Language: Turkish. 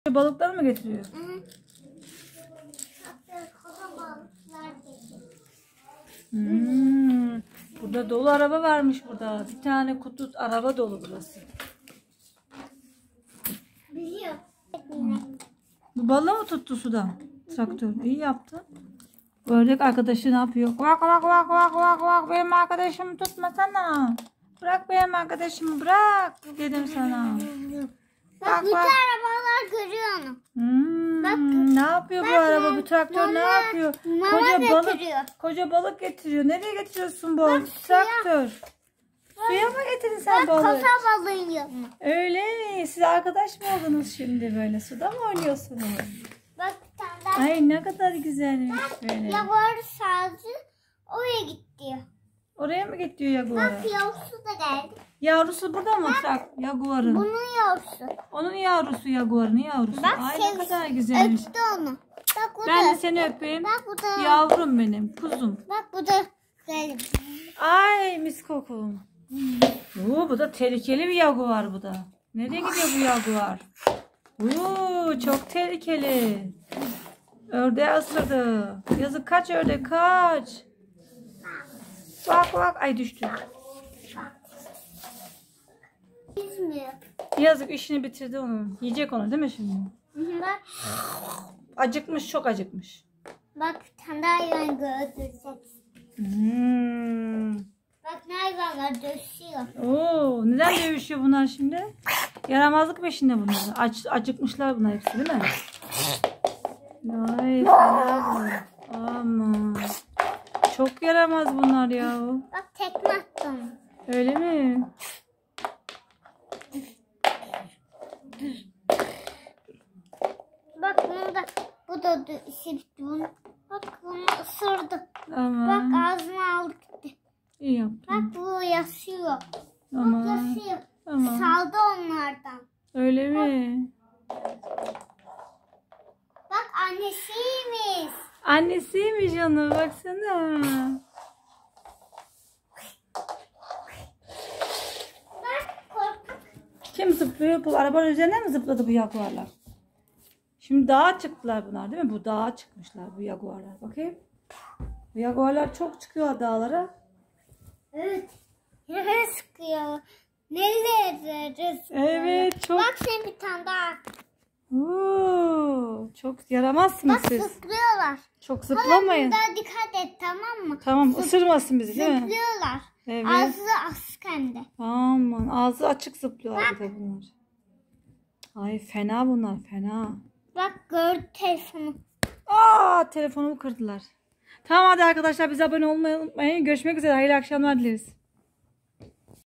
Balıkları mı getiriyor? Hı. Balıklar getiriyor. Burada dolu araba varmış burada. Bir tane kutu araba dolu burası. Biliyor. Bu balığı mı tuttu sudan? Traktör. İyi yaptı. Ördek arkadaşı ne yapıyor? Vak vak vak vak vak vak. Benim arkadaşımı tutmasana. Bırak benim arkadaşımı bırak. Dedim sana. Bak bütün arabalar görüyor onu. Bak. Ne yapıyor bu araba? Bu traktör ne yapıyor? Koca balık getiriyor. Nereye getiriyorsun bu traktör? Suya mı getirdin sen balık? Kasa balığı yanına. Öyle mi? Siz arkadaş mı oldunuz şimdi böyle? Suda mı oynuyorsunuz? Bak bir tane daha. Ay ne kadar güzelmiş böyle. Yaguar sadece oraya gitti. Oraya mı gidiyor Jaguar'a? Bak yavrusu da geldi. Yavrusu burada mı Jaguar'ın? Bunun yavrusu. Onun yavrusu Jaguar'ın yavrusu. Bak Ay ne kadar güzelmiş. Öptü onu. Bak bu Ben da. de seni öpeyim. Bak bu da. Yavrum benim, kuzum. Bak bu da. Geldi. Ay mis kokum. Bu da tehlikeli bir Jaguar bu da. Nereye gidiyor bu Jaguar? Çok tehlikeli. Ördeği ısırdı. Yazık, kaç ördek kaç. Bak bak, ay düştü. Bilmiyor. Yazık, işini bitirdi onun. Yiyecek onu değil mi şimdi? Bak. Acıkmış, çok acıkmış. Bak bir tane daha hayvan göreceksin. Bak ne hayvanlar döşüyor. Neden dövüşüyor bunlar şimdi? Yaramazlık peşinde bunlar. Acıkmışlar bunlar hepsi değil mi? Ay fena bu. Aman. Çok yaramaz bunlar ya. Bak tekme attım. Öyle mi? Bak bu da ısırdı bunu. Bak bunu ısırdı. Aman. Bak ağzına aldı gitti. İyi yaptın. Bak bu yaşıyor. Aman. Bak yaşıyor. Aman. Saldı onlardan. Öyle mi? Bak annesiymiş. Annesiymiş onu, baksana. Bak korkak. Kim zıplıyor? Bu arabanın üzerine mi zıpladı bu jaguarlar? Şimdi dağa çıktılar bunlar değil mi? Bu dağa çıkmışlar bu jaguarlar. Bakayım. Bu jaguarlar çok çıkıyor dağlara. Evet. Nereye sıkıyor? Nereye sıkıyor? Evet, çok. Bak sen bir tane daha. Çok yaramazsınız Bak siz. zıplıyorlar. Çok zıplamayın. Daha dikkat et, tamam mı? Tamam, ısırmasın bizi değil mi? Zıplıyorlar. Evet. Ağzı asken de. Aman, ağzı açık zıplıyorlar bir de bunlar. Ay fena bunlar, fena. Bak gördü telefonu. Telefonumu kırdılar. Tamam hadi arkadaşlar, bize abone olmayı unutmayın. Görüşmek üzere. Hayırlı akşamlar dileriz.